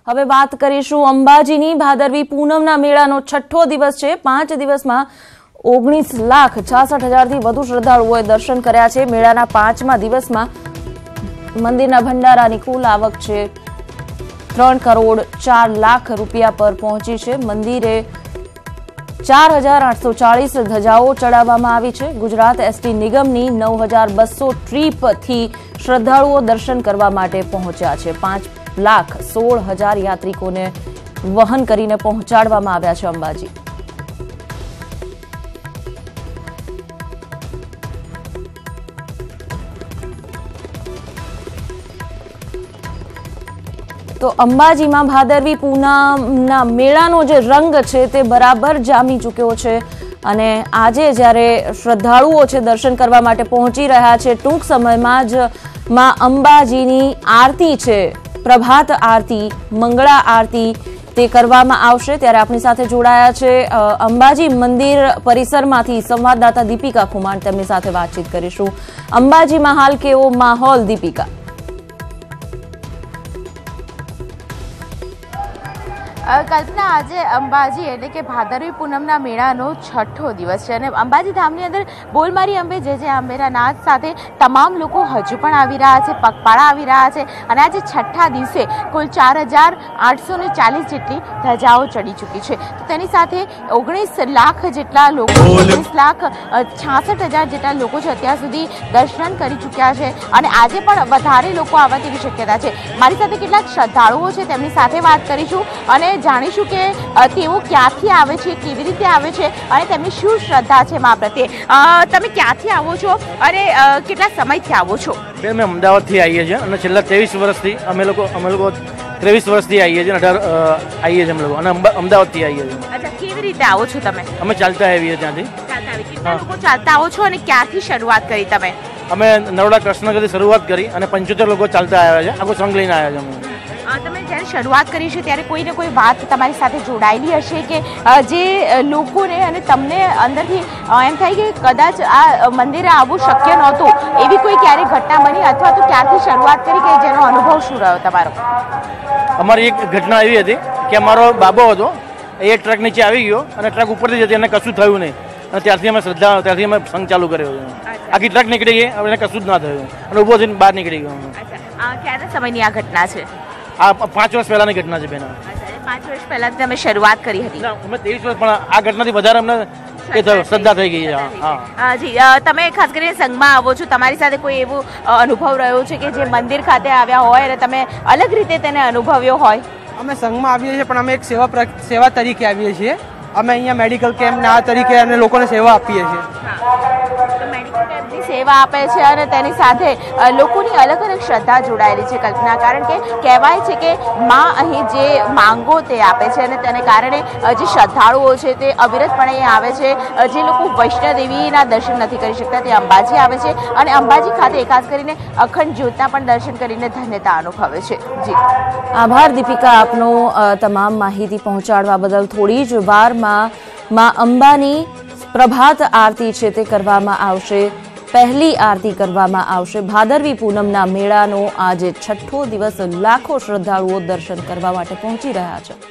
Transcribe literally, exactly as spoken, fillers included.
હવે વાત કરીશું અંબાજીની ભાદરવી પૂનમના મેળાનો છઠ્ઠો દિવસ છે। પાંચ દિવસમાં ઓગણીસ લાખ છાસઠ હજારથી વધુ શ્રદ્ધાળુઓએ દર્શન કર્યા છે। મેળાના પાંચમા દિવસમાં મંદિરના ભંડારાની કુલ આવક છે ત્રણ કરોડ ચાર લાખ રૂપિયા પર પહોંચી છે। મંદિરે ચાર હજાર આઠસો ચાળીસ ધજાઓ ચડાવવામાં આવી છે। ગુજરાત એસટી નિગમની નવ હજાર બસો ટ્રીપથી શ્રદ્ધાળુઓ દર્શન કરવા માટે પહોંચ્યા છે। પાંચ લાખ સોળ હજાર યાત્રિકોને વહન કરીને પહોંચાડવામાં આવ્યા છે અંબાજી। તો અંબાજીમાં ભાદરવી પૂનમના મેળાનો જે રંગ છે તે બરાબર જામી ચૂક્યો છે અને આજે જ્યારે શ્રદ્ધાળુઓ છે દર્શન કરવા માટે પહોંચી રહ્યા છે, ટૂંક સમયમાં જ માં અંબાજીની આરતી છે, પ્રભાત આરતી, મંગળા આરતી તે કરવામાં આવશે। ત્યારે આપણી સાથે જોડાયા છે અંબાજી મંદિર પરિસરમાંથી સંવાદદાતા દીપિકા ખુમાણ, તેમની સાથે વાતચીત કરીશું। અંબાજીમાં હાલ કેવો માહોલ દીપિકા? કલ્પના, આજે અંબાજી એટલે કે ભાદરવી પૂનમના મેળાનો છઠ્ઠો દિવસ છે અને અંબાજી ધામની અંદર બોલ મારી અંબે જય જય અંબેના નાદ સાથે તમામ લોકો હજુ પણ આવી રહ્યા છે, પગપાળા આવી રહ્યા છે અને આજે છઠ્ઠા દિવસે કુલ ચાર હજાર આઠસો ને ચાલીસ જેટલી ધજાઓ ચડી ચૂકી છે। તો તેની સાથે ઓગણીસ લાખ જેટલા લોકો ઓગણીસ લાખ છાસઠ હજાર જેટલા લોકો છે અત્યાર સુધી દર્શન કરી ચૂક્યા છે અને આજે પણ વધારે લોકો આવવા તેવી શક્યતા છે। મારી સાથે કેટલાક શ્રદ્ધાળુઓ છે, તેમની સાથે વાત કરીશું અને જાણીશું કે તેઓ ક્યાંથી આવે છે, કેવી રીતે આવે છે અને તેમની શું શ્રદ્ધા છે મા પ્રત્યે। તમે ક્યાંથી આવો છો અને કેટલા સમયથી આવો છો? બેન, અમે અમદાવાદથી આવીએ છીએ અને છેલ્લા ત્રેવીસ વર્ષથી અમે લોકો અમે લોકો ત્રેવીસ વર્ષથી આવીએ છીએ, અઢાર આવીએ છીએ અમે લોકો અને અમદાવાદથી આવીએ છીએ। અચ્છા, કેવી રીતે આવો છો તમે? અમે ચાલતા આવીએ ત્યાંથી। ચાલતા આવીએ કેટલા લોકો ચાલતા આવો છો અને ક્યાંથી શરૂઆત કરી તમે? અમે નરોડા કૃષ્ણનગરથી શરૂઆત કરી અને પંચોતેર લોકો ચાલતા આવ્યા છે, આખો સંઘ લઈને આવ્યા છે અમે। તમે જ્યારે શરૂઆત કરી છે ત્યારે કોઈ ને કોઈ વાત તમારી સાથે જોડાયેલી હશે કે જે લોકોને અને તમને અંદરથી એમ થાય કે કદાચ આ મંદિરે આવવું શક્ય નહોતું, એવી કોઈ ક્યારે ઘટના બની અથવા તો ક્યારથી શરૂઆત કરી કે જેનો અનુભવ શું રહ્યો તમારો? અમારી એક ઘટના એવી હતી કે અમારો બાબો હતો, એ ટ્રક નીચે આવી ગયો અને ટ્રક ઉપરથી જતી એને કશું થયું નહીં અને ત્યારથી અમે શ્રદ્ધા ત્યારથી અમે સંઘ ચાલુ કર્યો છે। આખી ટ્રક નીકળી ગઈ, હવે એને કશું જ ના થયું અને ઊભો થઈને બહાર નીકળી ગયો। ક્યારે સમયની આ ઘટના છે? આ પાંચ વર્ષ પહેલાની ઘટના છે બેન। પાંચ વર્ષ પહેલા તમે શરૂઆત કરી હતી? અમે ત્રેવીસ વર્ષ, પણ આ ઘટનાથી વધારે અમને એ થયું, શ્રદ્ધા થઈ ગઈ છે। હા જી, તમે ખાસ કરીને સંઘમાં આવો છો, તમારી સાથે કોઈ એવો અનુભવ રહ્યો છે કે જે મંદિર ખાતે આવ્યા હોય અને તમે અલગ રીતે તેને અનુભવ્યો હોય? અમે સંઘમાં આવીએ છીએ પણ અમે એક સેવા સેવા તરીકે આવીએ છીએ। અમે અહીંયા મેડિકલ કેમ્પના આ તરીકે અને લોકોને સેવા આપીએ છીએ। મેડિકલ કેમ્પની સેવા આપે છે અને તેની સાથે લોકોની અલગ અલગ શ્રદ્ધા જોડાયેલી છે કલ્પના, કારણ કે કહેવાય છે કે માં અહીં જે માંગો તે આપે છે અને તેને કારણે જે શ્રદ્ધાળુઓ છે તે અવિરતપણે આવે છે। જે લોકો વૈષ્ણોદેવીના દર્શન નથી કરી શકતા તે અંબાજી આવે છે અને અંબાજી ખાતે ખાસ કરીને અખંડ જ્યોતના પણ દર્શન કરીને ધન્યતા અનુભવે છે। જી, આભાર દીપિકા આપનો તમામ માહિતી પહોંચાડવા બદલ। થોડી જ વારમાં માં અંબાની પ્રભાત આરતી છે તે કરવામાં આવશે, પહેલી આરતી કરવામાં આવશે। ભાદરવી પૂનમના મેળાનો આજે છઠ્ઠો દિવસ, લાખો શ્રદ્ધાળુઓ દર્શન કરવા માટે પહોંચી રહ્યા છે।